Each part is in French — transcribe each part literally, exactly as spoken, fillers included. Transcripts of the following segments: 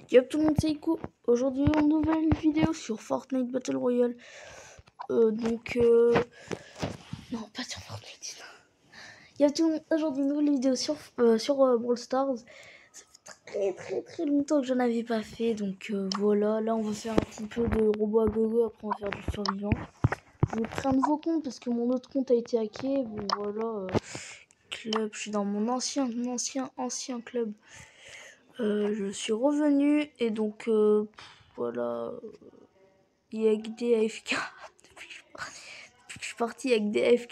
Yo tout le monde, c'est Ico. Aujourd'hui, une nouvelle vidéo sur Fortnite Battle Royale. Euh, donc, euh... non, pas sur Fortnite. Yo tout le monde, aujourd'hui, une nouvelle vidéo sur, euh, sur euh, Brawl Stars. Ça fait très très très longtemps que j'en avais pas fait. Donc euh, voilà, là on va faire un petit peu de robot à gogo. Après, on va faire du survivant. Je vais créer un nouveau compte parce que mon autre compte a été hacké. Bon, voilà. Euh, club, je suis dans mon ancien, mon ancien, ancien club. Euh, je suis revenu et donc euh, voilà, il y a que des A F K depuis que je suis parti, depuis que je suis parti avec des A F K.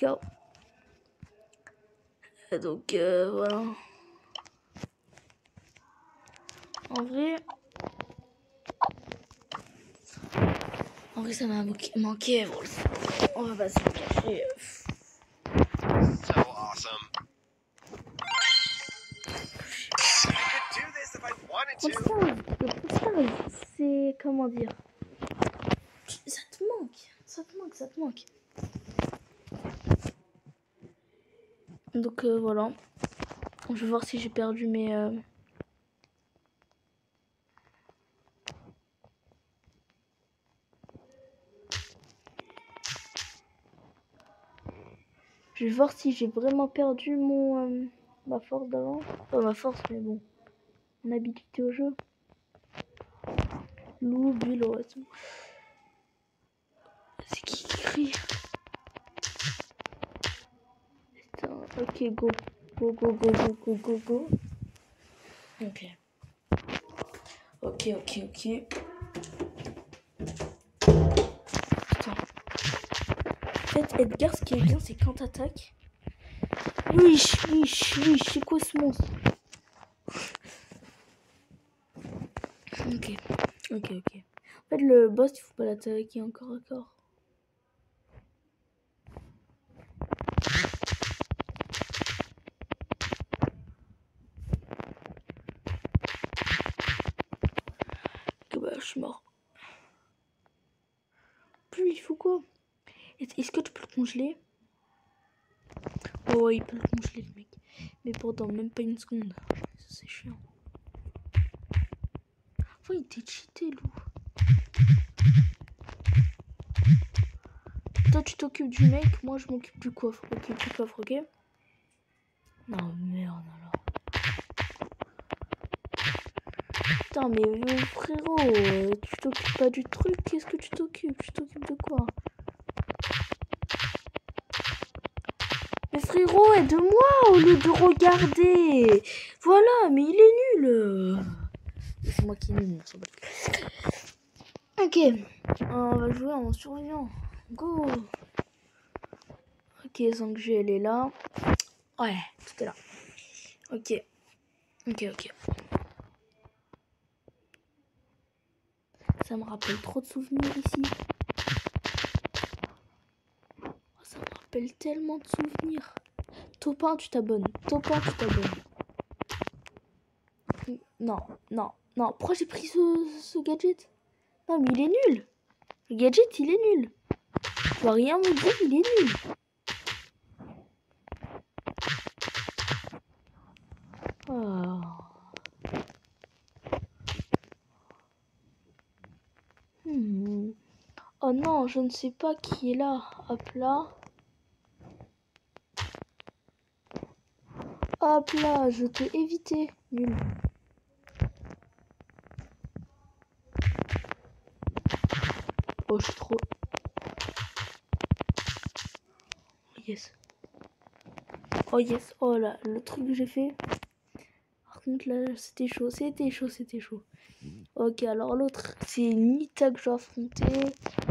Et donc euh, voilà. En vrai, en vrai ça m'a manqué. Bon, on va pas se le cacher. So awesome. I could do this if I wanted to. C'est comment dire, ça te manque, ça te manque, ça te manque. Donc euh, voilà, je vais voir si j'ai perdu mes euh... je vais voir si j'ai vraiment perdu mon euh, ma force d'avant. Pas ma force, mais bon, mon habilité au jeu. Loup, bulle, oiseau. C'est qui qui crie? Putain, ok, go. Go, go, go, go, go, go, go. Ok. Ok, ok, ok. Putain. En fait, Edgar, ce qui est bien, c'est quand t'attaques. Wesh, wesh, wesh, c'est quoi ce monstre? Ok, ok, ok. En fait, le boss, il faut pas l'attaquer encore à corps. Ok, bah, je suis mort. Plus, il faut quoi? Est-ce que tu peux le congeler? Oh, ouais, il peut le congeler, le mec. Mais pendant même pas une seconde. Ça, c'est chiant. Oh, il était cheaté, loup. Toi, tu t'occupes du mec, moi, je m'occupe du coffre. Ok, du coffre, ok? Non, merde, alors. Putain, mais euh, frérot, euh, tu t'occupes pas du truc? Qu'est-ce que tu t'occupes? Tu t'occupes de quoi? Mais frérot, aide-moi au lieu de regarder. Voilà, mais il est nul. C'est moi qui est nul. Ok, on va jouer en survivant. Go. Ok, cinq G, elle est là. Ouais, tout est là. Ok, ok, ok. Ça me rappelle trop de souvenirs ici. Oh, ça me rappelle tellement de souvenirs. Top un, tu t'abonnes. Top un, tu t'abonnes. Non, non, non. Pourquoi j'ai pris ce, ce gadget? Non, mais il est nul. Le gadget, il est nul. Tu vas rien me dire, il est nul. Oh. Hmm. Oh non, je ne sais pas qui est là. Hop là. Hop là, je t'ai évité. Nul. Oh, je suis trop... Yes. Oh yes. Oh là, le truc que j'ai fait. Par contre là, c'était chaud. C'était chaud, c'était chaud. Ok, alors l'autre, c'est Nita que je dois affronter.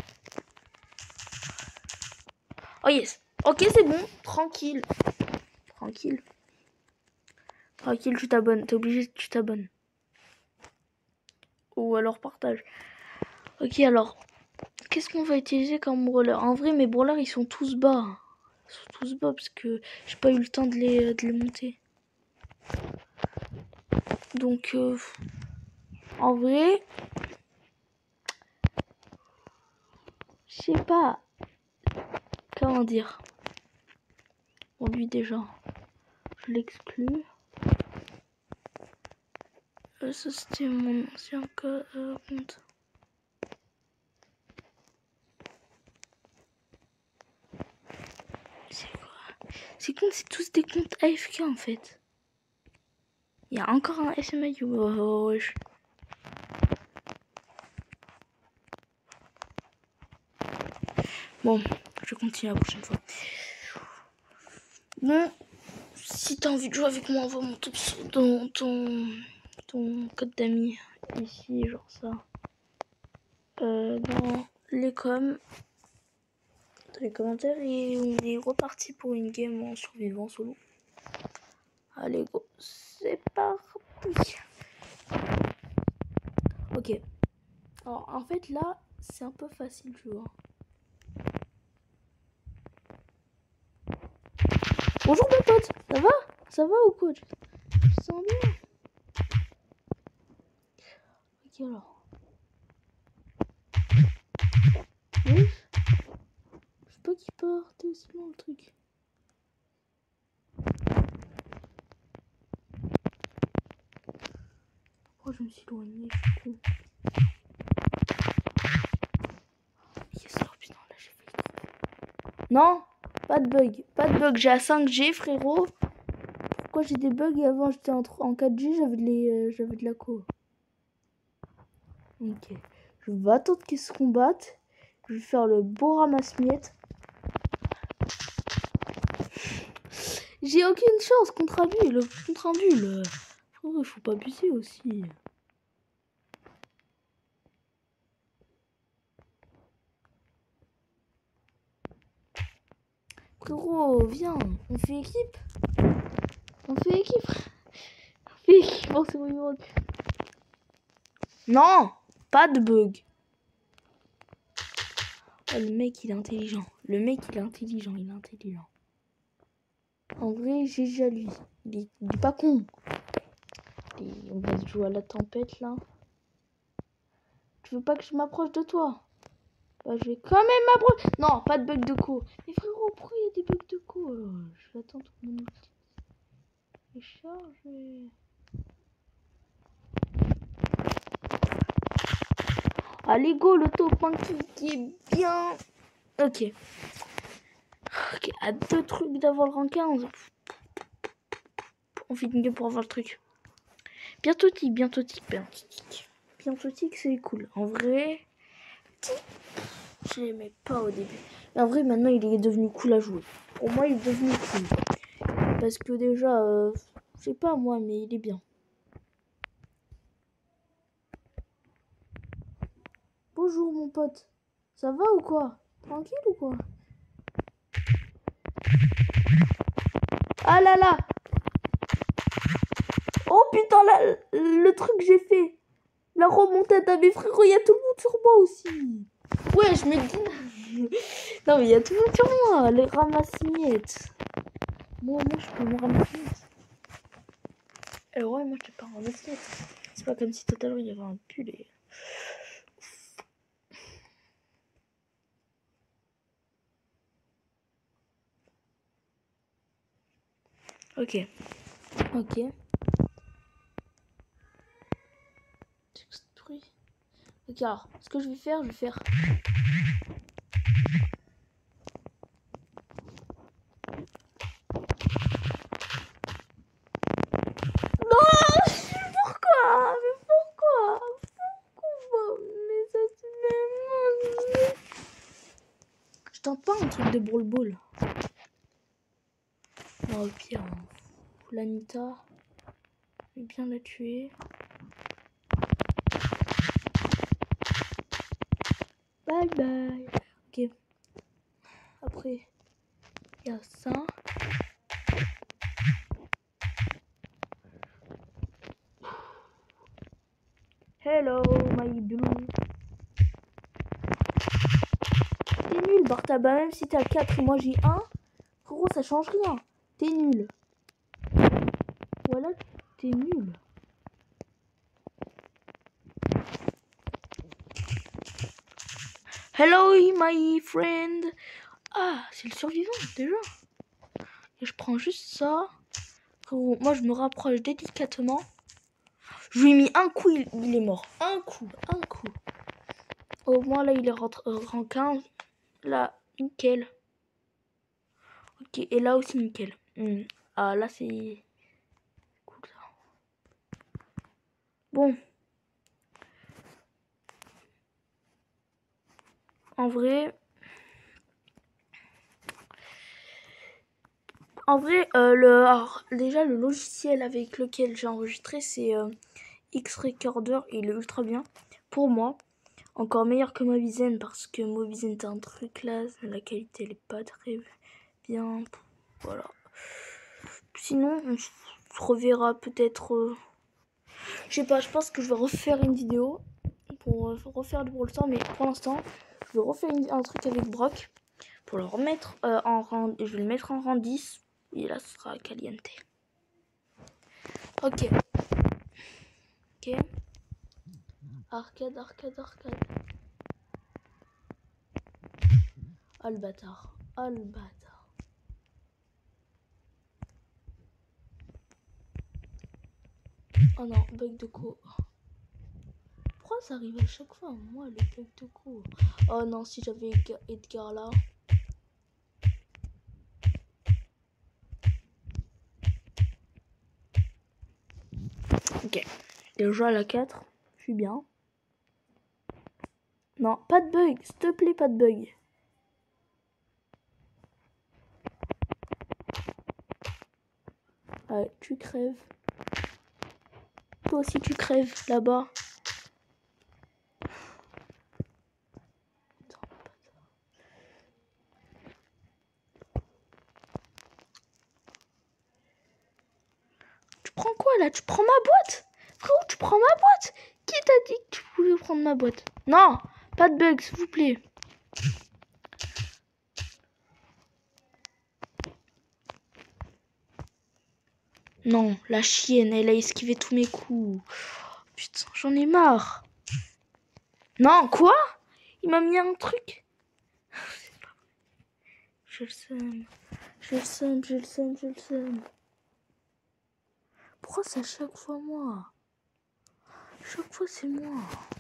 Oh yes. Ok, c'est bon. Tranquille. Tranquille. Tranquille, tu t'abonnes. T'es obligé, tu t'abonnes. Ou alors partage. Ok, alors. Qu'est-ce qu'on va utiliser comme brawler? En vrai, mes brawlers, ils sont tous bas. Ils sont tous bas parce que j'ai pas eu le temps de les, de les monter. Donc, euh, en vrai... Je sais pas. Comment dire? Bon, lui, déjà, je l'exclus. Euh, ça c'était mon ancien co- euh, compte. C'est quoi? Ces comptes, c'est tous des comptes A F K en fait. Il y a encore un S M I. Oh, wesh. Bon, je vais continuer la prochaine fois. Bon, si t'as envie de jouer avec moi, envoie-moi ton, ton, ton, ton code d'amis. Ici, genre ça. Euh, dans les coms. Dans les commentaires. Et on est reparti pour une game en survivant solo. Allez, go. C'est parti. Ok. Alors, en fait, là, c'est un peu facile, tu vois. Bonjour, mon pote. Ça va? Ça va ou quoi? Tu te sens bien? Ok, alors. Oui. Je sais pas qui part. T'es aussi loin, le truc. Pourquoi je me suis éloignée? Je suis con. Yes, oh putain, là, j'ai fait le truc. Non, pas de bug. Pas de bug. J'ai à cinq G, frérot. Pourquoi j'ai des bugs et avant j'étais en, en quatre G, j'avais de, les, euh, j'avais de la co. Ok. Je vais attendre qu'ils se combattent. Je vais faire le beau ramasse-miettes. J'ai aucune chance contre un bulle. Contre un bulle. Il faut pas abuser aussi. Frérot, viens. On fait équipe. On fait équipe. On fait équipe. Oh, c'est bon. Non, pas de bug. Oh, le mec, il est intelligent. Le mec, il est intelligent. Il est intelligent. En vrai, G G à lui. Il est, il est pas con. Et on va se jouer à la tempête, là. Tu veux pas que je m'approche de toi? Bah, je vais quand même m'approcher. Non, pas de bug de co. Mais frérot, pourquoi il y a des bugs de co? Je vais attendre mon outil. Et charge. Allez, go, le top un qui, qui est bien. Ok. Ok, à deux trucs d'avoir le rang quinze. On fait une game pour avoir le truc. Bientôt tic, bientôt tic, bientôt tic. Bientôt tic, c'est cool. En vrai, je l'aimais pas au début. Mais en vrai, maintenant, il est devenu cool à jouer. Pour moi, il est devenu cool. Parce que déjà, euh, je sais pas moi, mais il est bien. Bonjour mon pote. Ça va ou quoi? Tranquille ou quoi? Ah là là. Oh putain, là, le truc que j'ai fait. La remontade à mes frères, il y a tout le monde sur moi aussi. Ouais, je me dis... Non mais il y a tout le monde sur moi. Les ramasse-miettes. Moi, moi, je peux me ramasser. Alors ouais, moi, je peux pas ramasser. C'est pas comme si tout à l'heure, il y avait un pull et... Ok. Ok. J'extruis. Ok, alors, ce que je vais faire, je vais faire... Non, pourquoi? Mais pourquoi? Pourquoi? Mais ça se fait... Je tente pas un truc de brawl ball. Non, au pire, l'Anita, je vais bien la tuer. Bye bye. Ok. Après, il y a ça. Hello, my blue. T'es nul, Bartaba. Même si t'as quatre et moi j'ai un, frérot, ça change rien. T'es nul. Voilà, t'es nul. Hello, my friend. Ah, c'est le survivant, déjà. Et je prends juste ça. Frérot, moi, je me rapproche délicatement. Je lui ai mis un coup, il, il est mort. Un coup, un coup. Au moins, là, il est rentré euh, rang quinze. Là, nickel. Ok, et là aussi, nickel. Hmm. Ah, là, c'est cool, ça. Bon. En vrai... En vrai, euh, le, alors, déjà, le logiciel avec lequel j'ai enregistré, c'est euh, X-Recorder. Il est ultra bien. Pour moi. Encore meilleur que Mobizen parce que Mobizen est un truc là, la qualité elle est pas très bien. Voilà. Sinon, on se reverra peut-être. Euh, je sais pas, je pense que je vais refaire une vidéo pour euh, refaire du Brawl Stars, mais pour l'instant, je vais refaire une, un truc avec Brock pour le remettre euh, en rang. Je vais le mettre en rang dix et là, ce sera Caliente. Ok. Ok. Arcade, arcade, arcade. Oh le bâtard. Oh le bâtard. Oh non, bug de co. Pourquoi ça arrive à chaque fois, moi, le bug de co? Oh non, si j'avais Edgar là. Ok. Déjà à la quatre, je suis bien. Non, pas de bug, s'il te plaît, pas de bug. Ouais, tu crèves. Toi aussi tu crèves là-bas. Tu prends quoi là? Tu prends ma boîte? Frérot, tu prends ma boîte? Qui t'a dit que tu pouvais prendre ma boîte? Non, pas de bug, s'il vous plaît. Non, la chienne, elle a esquivé tous mes coups. Putain, j'en ai marre. Non, quoi? Il m'a mis un truc. Je le sème. Je le sème, je le sème, je le sème. Pourquoi c'est à chaque fois moi? Chaque fois c'est moi.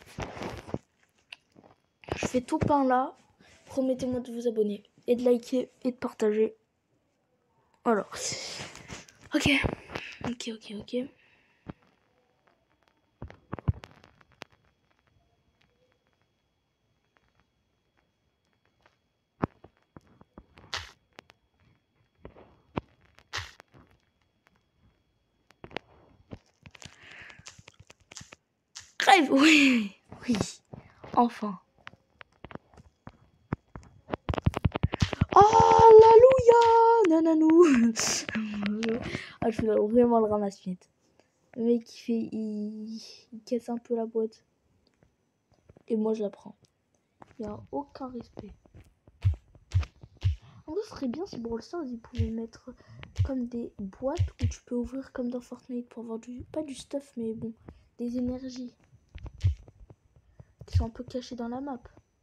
Je fais tout pain là. Promettez-moi de vous abonner et de liker et de partager. Voilà. Ok. Ok, ok, ok. Crève, oui, oui. Enfin. Alléluia, nananou. Ah, je fais vraiment le ramasse-miettes. Le mec il fait, il... il casse un peu la boîte. Et moi je la prends. Il n'y a aucun respect. En vrai, ce serait bien si Brawl Stars ils pouvaient mettre comme des boîtes où tu peux ouvrir comme dans Fortnite pour avoir du, pas du stuff, mais bon, des énergies qui sont un peu cachées dans la map.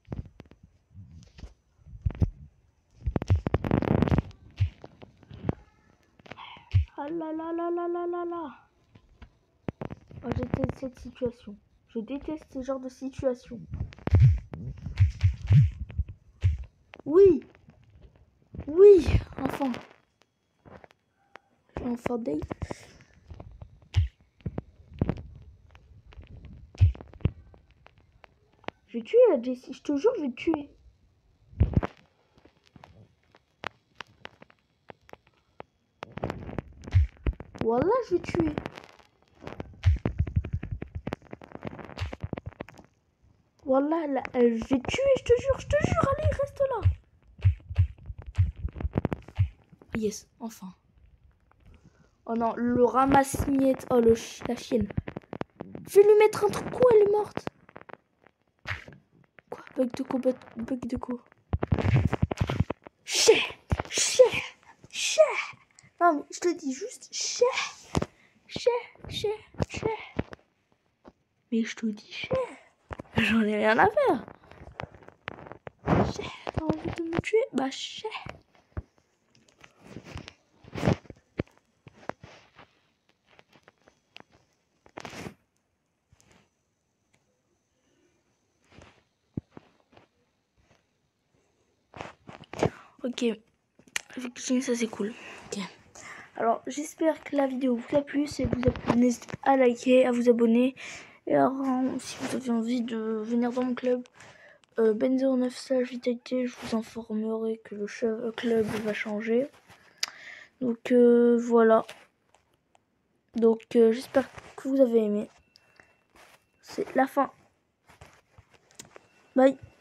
Ah là là là là là là là. Oh, je déteste cette situation. Je déteste ce genre de situation. Oui. Oui, enfin. J'ai enfin date. Je vais tuer la Jessie. Je te jure, je vais te tuer. Voilà, je vais tuer. Voilà, là, euh, je vais tuer, je te jure, je te jure. Allez, reste là. Yes, enfin. Oh non, le ramasse-miettes. Oh, le ch la chienne. Je vais lui mettre un truc. Quoi, elle est morte. Quoi? Bug de co, bug, bug de co. Chais, chais, chais. Non, mais je te dis juste chais, chais, chais, chais. Mais je te dis chais. J'en ai rien à faire. Chais, t'as envie de me tuer? Bah, chais. Ok. Effectivement, ça c'est cool. Ok. Alors, j'espère que la vidéo vous a plu. Si elle vous a plu, n'hésitez pas à liker, à vous abonner. Et alors, si vous avez envie de venir dans mon club, euh, Ben zéro neuf slash vitalité, je vous informerai que le club va changer. Donc, euh, voilà. Donc, euh, j'espère que vous avez aimé. C'est la fin. Bye.